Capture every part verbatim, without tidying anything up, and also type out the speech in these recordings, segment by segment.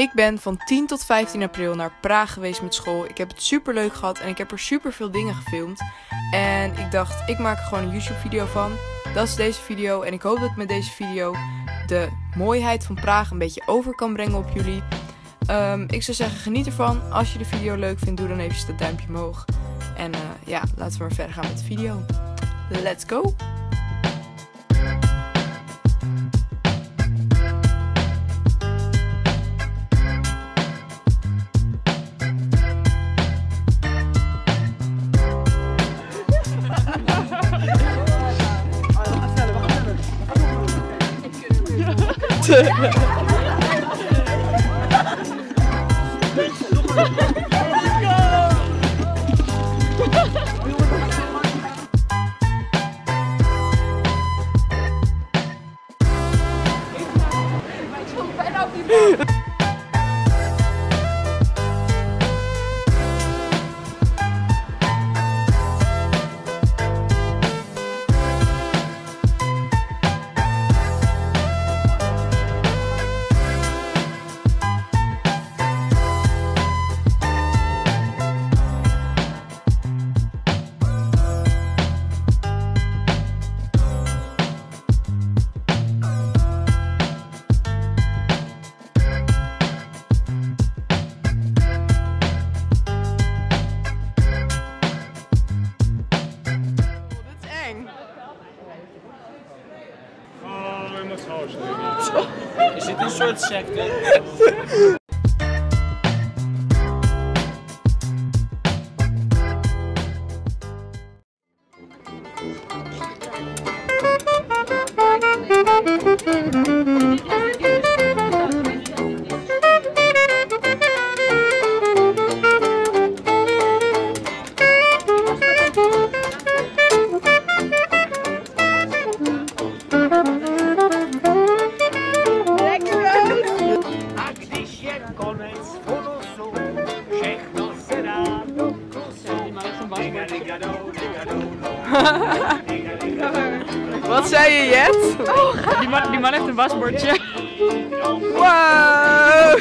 Ik ben van tien tot vijftien april naar Praag geweest met school. Ik heb het super leuk gehad en ik heb er super veel dingen gefilmd. En ik dacht, ik maak er gewoon een YouTube video van. Dat is deze video en ik hoop dat ik met deze video de mooiheid van Praag een beetje over kan brengen op jullie. Um, ik zou zeggen, geniet ervan. Als je de video leuk vindt, doe dan even dat duimpje omhoog. En uh, ja, laten we maar verder gaan met de video. Let's go! Is dit een soort secte? Wat zei je, Jet? Oh, die, man, die man heeft een wasbordje. Wow!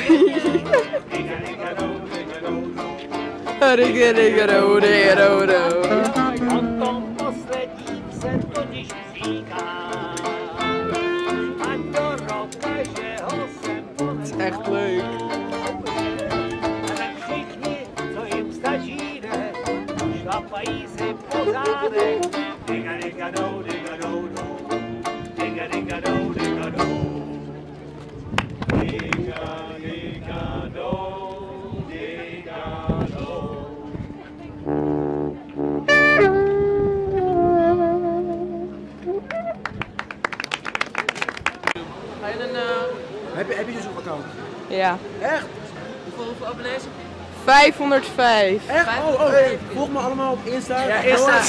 Het is echt leuk. Heb je, heb je dus een account? Ja. Echt? Hoeveel, hoeveel abonnees heb je? vijfhonderdvijf. Echt? Oh, oh, hey, volg me allemaal op Insta. Ja, Insta.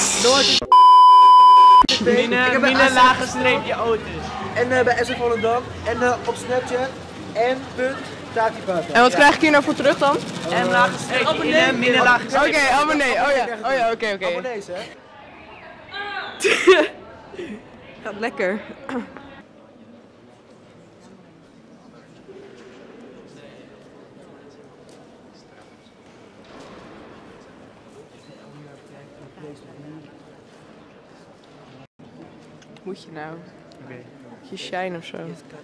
Mine, mine lage streepje auto's. En uh, bij S F Volendam. En uh, op Snapchat. En punt Tatipata. En wat krijg ik hier nou voor terug dan? Uh, En lage streepje in, mine lage Oké, streepje. okay, abonnee. Oh ja, oh ja, oké, oké. Abonnees, hè? Gaat lekker. Moet je nou? Okay. Je shine of zo.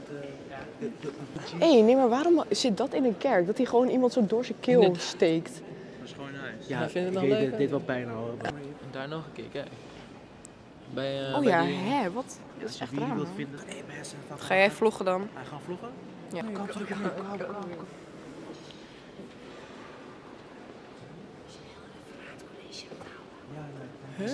Hé, hey, nee, maar waarom zit dat in een kerk? Dat hij gewoon iemand zo door zijn keel steekt? Dat is gewoon nice. Ja, ik vind het ik wel weet leuk. Dit, dit wel pijn houden. En daar nog een keer, kijk. Bij, uh, Oh bij ja, die... hè, wat? Dat is echt raar, man. vinden. Hey, mensen, Ga jij vloggen dan? Hij gaat vloggen? Ja. Kom terug, kom, kom, kom. Huh?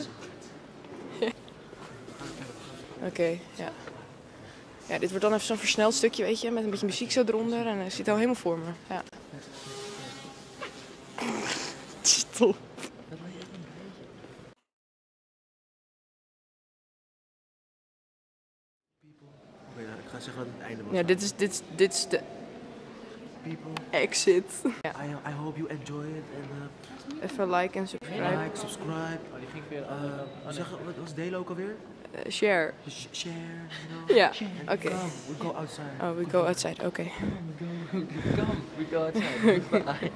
Oké, okay, ja. Ja, dit wordt dan even zo'n versneld stukje, weet je, met een beetje muziek zo eronder en uh, zit al helemaal voor me. Ja. Stop. Ik ga zeggen wat het einde was. Ja, dit is, dit, dit is de... people. Exit. Ja. I, I hope you enjoy it. And uh, Even like en subscribe. like, subscribe. Oh, die ging weer Uh, andere kant. Oh, nee. zeg, wat was delen ook alweer? Uh, share. Sh- share, you know. Ja, oké. Okay. We go outside. Oh, we go outside, oké. Okay. Come, we go outside. Bye.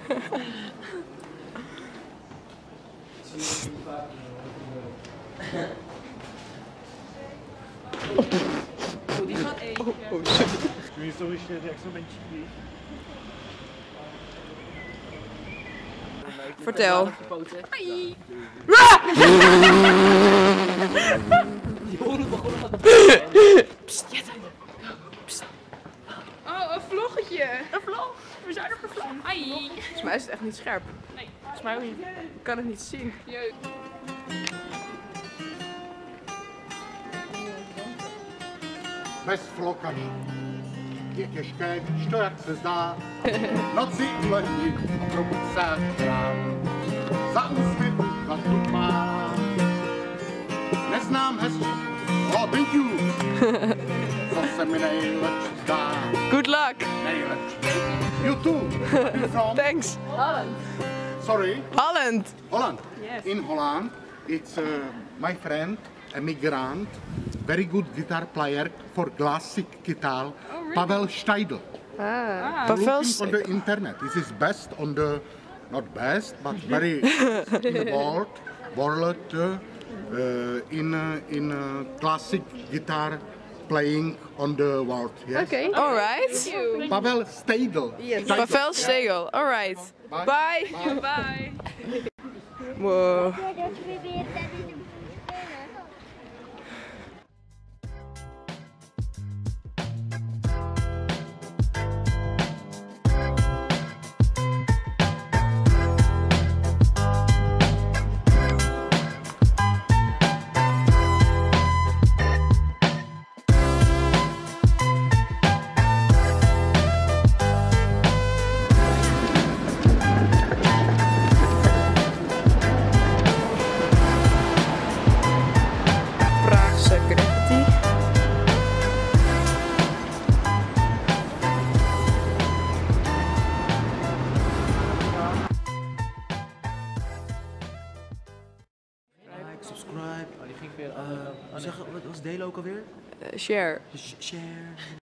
Oh, die gaat één. Oh, oh, sorry. Doe je historische reactie met je. Vertel. Psst, Jette. Psst. Oh, een vloggetje. Een vlog. We zijn op een vlog. Ai. Volgens mij is het echt niet scherp. Nee. Volgens mij ook niet. Ik kan het niet zien. Jeuk. Bez vlokaní, je těžké čtvrt se zdá, noci letí, pokud se krám, za úsměvu tu má. Neznám hezčí, oh thank you, co se mi nejlepší zdá, Good luck. nejlepší. You too, where are you from? Thanks. Sorry, Holland. Holland. In Holland, it's uh, my friend, a migrant, very good guitar player for classic guitar, Pavel Steidl. Ah. Looking Pavel on the internet. This is best on the, not best, but very in the world, world uh, in uh, in uh, classic guitar playing on the world. Yes. Okay. Alright. Pavel Steidl. Steidl. Pavel Stegel. Alright. Bye. Bye. Bye. Wow. Praagse graffiti. Like, subscribe. Oh, die ging weer andere Uh, kant. Oh, nee. zeg, wat was delen ook alweer? Uh, share. Sh- share.